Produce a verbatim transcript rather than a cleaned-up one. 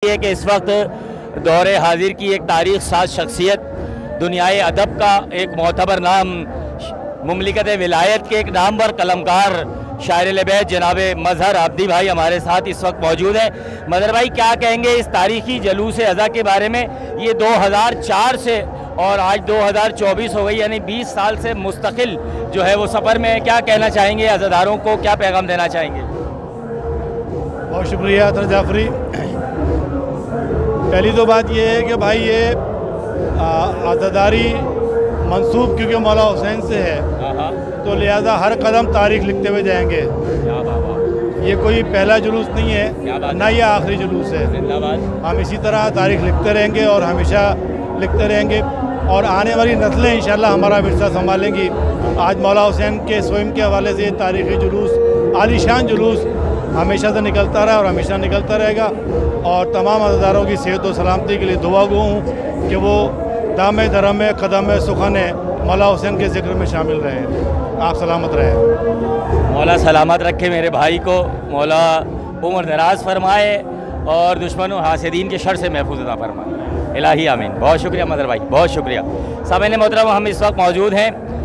है कि इस वक्त दौरे हाजिर की एक तारीख साज शख्सियत, दुनियाए अदब का एक मोतबर नाम, मुमलिकत विलायत के एक नामवर कलमकार शायर लबैत जनाब मजहर आब्दी भाई हमारे साथ इस वक्त मौजूद है। मजहर भाई, क्या कहेंगे इस तारीखी जलूस अज़ा के बारे में? ये दो हज़ार चार से और आज दो हज़ार चौबीस हो गई, यानी बीस साल से मुस्तकिल जो है वो सफ़र में, क्या कहना चाहेंगे अज़ादारों को, क्या पैगाम देना चाहेंगे? बहुत शुक्रिया अतर जाफरी। पहली तो बात यह है कि भाई ये आज़ादारी मंसूब क्योंकि मौला हुसैन से है, तो लिहाजा हर कदम तारीख लिखते हुए जाएंगे। ये कोई पहला जुलूस नहीं है, ना ये आखिरी जुलूस है। हम इसी तरह तारीख लिखते रहेंगे और हमेशा लिखते रहेंगे और आने वाली नस्लें इंशाल्लाह हमारा विरसा संभालेंगी। आज मौला हुसैन के स्वयं के हवाले से ये तारीखी जुलूस, आलीशान जुलूस हमेशा से निकलता रहा और हमेशा निकलता रहेगा। और तमाम अज़ादारों की सेहत और सलामती के लिए दुआ गो हूँ कि वो दाम दरम कदम सुखन मौला हुसैन के ज़िक्र में शामिल रहें। आप सलामत रहें। मौला सलामत रखे मेरे भाई को, मौला उम्र दराज फरमाए और दुश्मनों हासिदीन के शर से महफूज अता फरमाए। इलाही आमीन। बहुत शुक्रिया मदर भाई, बहुत शुक्रिया। सामईन मोहतरम, हम इस वक्त मौजूद हैं